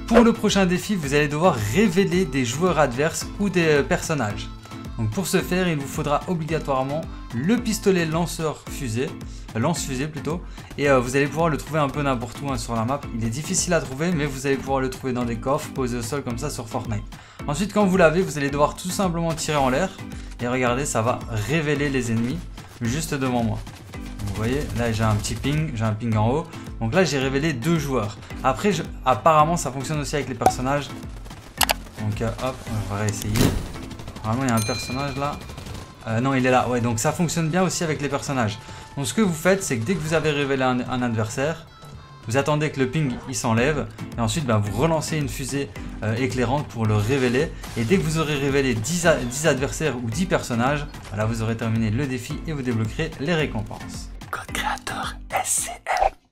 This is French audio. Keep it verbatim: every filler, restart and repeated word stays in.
Pour le prochain défi, vous allez devoir révéler des joueurs adverses ou des personnages. Donc pour ce faire, il vous faudra obligatoirement le pistolet lanceur fusée, euh, lance-fusée plutôt, et euh, vous allez pouvoir le trouver un peu n'importe où hein, sur la map. Il est difficile à trouver, mais vous allez pouvoir le trouver dans des coffres posés au sol comme ça sur Fortnite. Ensuite, quand vous l'avez, vous allez devoir tout simplement tirer en l'air, et regardez, ça va révéler les ennemis juste devant moi. Vous voyez, là j'ai un petit ping, j'ai un ping en haut. Donc là j'ai révélé deux joueurs. Après, je... apparemment ça fonctionne aussi avec les personnages. Donc euh, hop, on va réessayer. Normalement il y a un personnage là. Euh, non, il est là. Ouais, donc ça fonctionne bien aussi avec les personnages. Donc ce que vous faites, c'est que dès que vous avez révélé un, un adversaire, vous attendez que le ping il s'enlève. Et ensuite ben, vous relancez une fusée euh, éclairante pour le révéler. Et dès que vous aurez révélé dix, dix adversaires ou dix personnages, là vous aurez terminé le défi et vous débloquerez les récompenses. Code créateur S C M.